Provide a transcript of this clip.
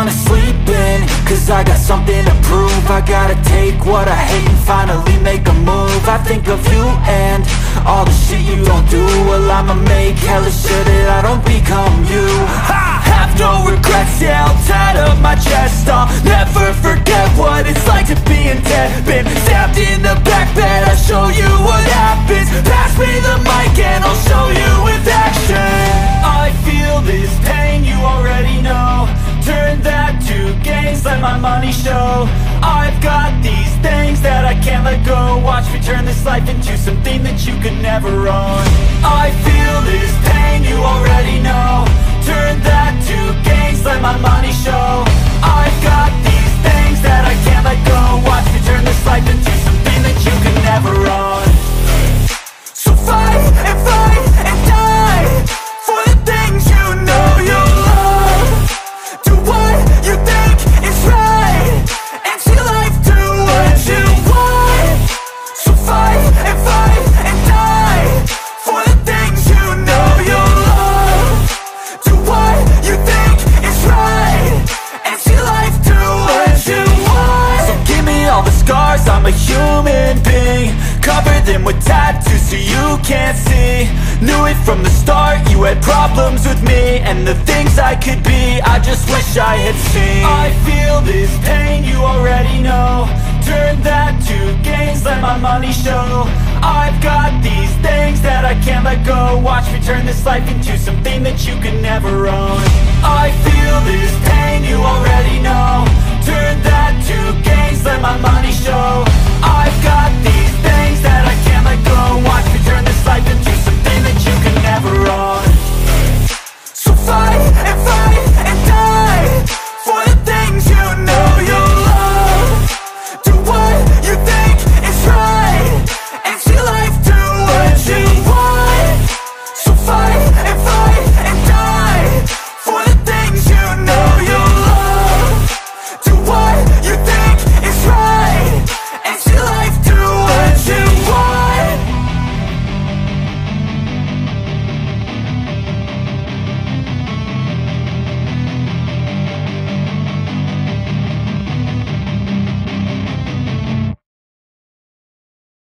wanna sleep in, cause I got something to prove. I gotta take what I hate and finally make a move. I think of you and all the shit you don't do. Well, I'ma make hella sure that I don't become you. I have no regrets, yeah, I'll tie up my chest. I'll never forget what it's like to be in debt. Been stabbed in the back bed, I'll show you what happens. Pass me the mic and I'll show you with action. I feel this pain, you already know. Turn that to gains, let my money show. I've got these things that I can't let go. Watch me turn this life into something that you could never own. I feel this pain, you already know. Turn that to gains, let my money show. I've got these things that I can't let go. Watch me turn this life into something that you could never own. So fight and die for the things you know you love. Do what you think is right and see life do what you want. So fight and die for the things you know you love. Do what you think is right and see life do what you want. So give me all the scars, I'm a human being. Cover them with tattoos so you can't see. Knew it from the start, you had problems with me and the things I could be, I just wish I had seen. I feel this pain, you already know. Turn that to gains, let my money show. I've got these things that I can't let go. Watch me turn this life into something that you could never own. I feel this pain, you already know. Turn that to